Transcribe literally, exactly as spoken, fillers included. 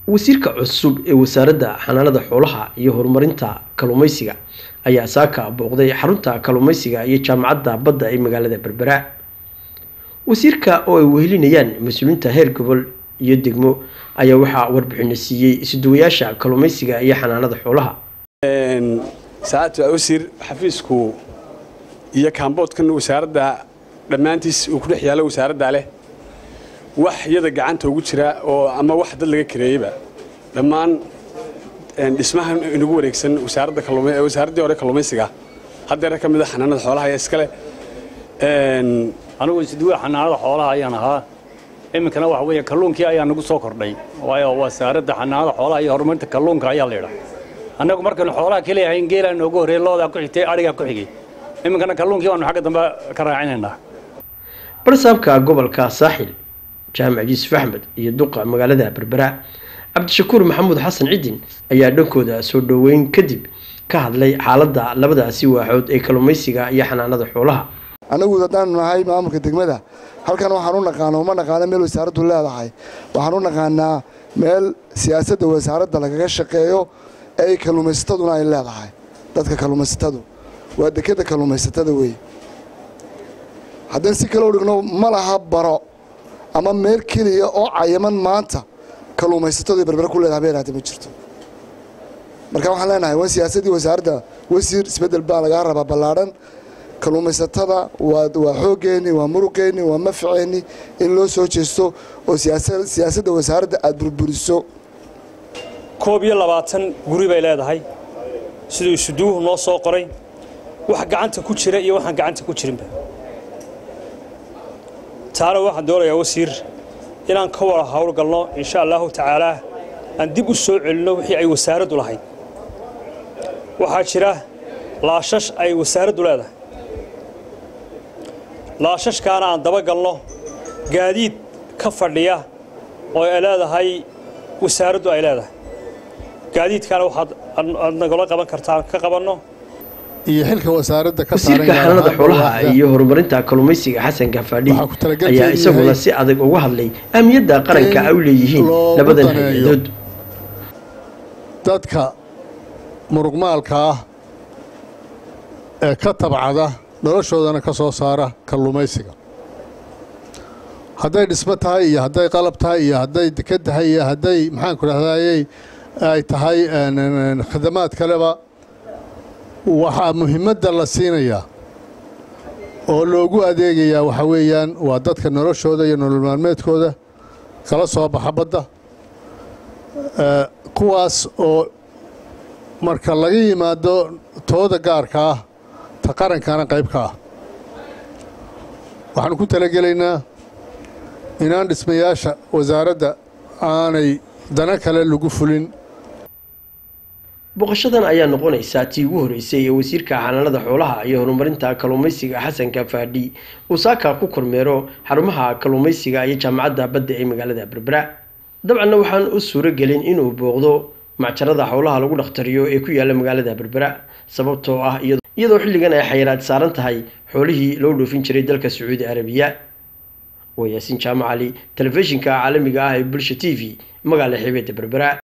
wasiirka cusub ee wasaaradda xanaanada xoolaha iyo horumarinta kalluumaysiga ayaa saaka booqday xarunta kalluumaysiga iyo jaamacadda badda ee magaalada Berbera. wasiirka oo ay wehelinayaan mas'uuliyiinta heer gobol iyo degmo ayaa waxa warbixin siiyay isuduwayaasha kalluumaysiga iyo xanaanada xoolaha. een saacad wasiir xafiisku iyo kaamboodkan wasaaradda dhamaantiis uu ku dhex yaalo wasaaradda leh wax yada gacanta ugu jira oo ama wax dad laga kireeyba dhamaan een dhismahan inagu wareegsan wasaaradda kalluumaysiga wasaaradda hore kalluumaysiga hadda ka mid ah xanaanada xoolaha ee iskale een anigu isduwa xanaanada xoolaha ayaan ahaa iminkana waxa weeye kalluunkii ayaa nagu soo kordhay waayo wasaaradda xanaanada xoolaha iyo horumarinta kalluunka ayaa leeyahay anagu markaan xoolaha kaliya hayn geelaan ugu horeey looda ku xigtay ariga ku xigay iminkana kalluunkii waanu xagga dambe ka raacinayna barsaabka gobolka saaxil jaamac Yuusuf Axmed iyo duqa magaalada Berbera Cabdishakuur Maxamuud Xasan Cidin ayaa dhankooda soo dhaweyn kadib ka hadlay xaaladda labadaasi waaxood ee kalluumaysiga iyo xanaanada xoolaha. anagu dadaan nahay maamulka degmada halkan waxaan u naqaano uma naqaano meel wasaaraddu leedahay waxaan u naqaanaa meel siyaasadda wasaaradda lagaga shaqeeyo ay kalluumaysataduna ay leedahay dadka kalluumaysatadu waa dekada kalluumaysatada weey haddaan si kale u dhigno ma laha baro ama meel kaliya oo cayaman maanta kalluumaysatadu Berbera ku leedahay beeraha ma jirto marka waxaan leenahay waa siyaasadii wasaaradda wasiir isbedel baa laga rabaa ballaaran kalluumaysatada waa waa xoogeeni waa muruqeeni waa mafceeni in loo soo jeesto oo siyaasadda siyaasadda wasaaradda aad burburiso koob iyo labaatan guri bay leedahay sidoo isuduuhu noo soo qoray wax gacanta ku jira iyo waxaan gacanta ku jirinba taana waxaan doonayaa wasiir inaan ka wada hawlgalno insha Allah tacaala aan dib u soo celino wixii ay wasaaraddu lahayd waxaa jira laashash ay wasaaraddu leedahay laashashkaana aan daba galno gaadiid ka fadhiya oo ay leedahay wasaaraddu ay leedahay gaadiidkana waxaad nagala qaban kartaa ka qabanno iyo xilka wasaaradda ka saaran wasiirka xanaanada xoolaha iyo horumarinta kalluumaysiga Xasan Gafaadhi ayaa isaguna si adag uga hadlay ahmiyadda qaranka ay u leeyihiin labadan hay'adood dadka muruqmaalka ah ee ka tabcada noloshoodana ka soo saara kalluumaysiga hadday dhismo tahay iyo hadday qalab tahay iyo hadday dekad tahay iyo hadday maxaan ku rahdayay ay tahay khidamaad kaleba waxa muhiimadda la siinaya oo loogu adeegaya waxa weeyaan waa dadka noloshooda iyo nolol maalmeedkooda kala soo baxa badda kuwaas oo marka laga yimaado tooda gaarka ah ta qarankana qayb ka ah waxaan ku talagelaynaa inaan dhismayaasha wasaaradda aanay dana kale lagu fulin. boqoshadan ayaa noqonaysa tii ugu horeysay ee wasiirka xanaanada xoolaha iyo horumarinta kalluumaysiga Xasan Gafaadhi uu saaka ku kormeero xarumaha kalluumaysiga iyo jaamacadda badda ee magaalada Berbera. dabcan waxaan u suuro gelin inuu booqdo macjarada xoolaha lagu dhaqtariyo ee ku yaala magaalada Berbera sababtoo ah iyadoo xilligan ay xayiraad saaran tahay xoolihii loo dhoofin jiray dalka Sacuudi Arabiya. وياسين جامع علي تلفزيون كعالمي قاهي بلش تي في مقالة حبيت بربراء.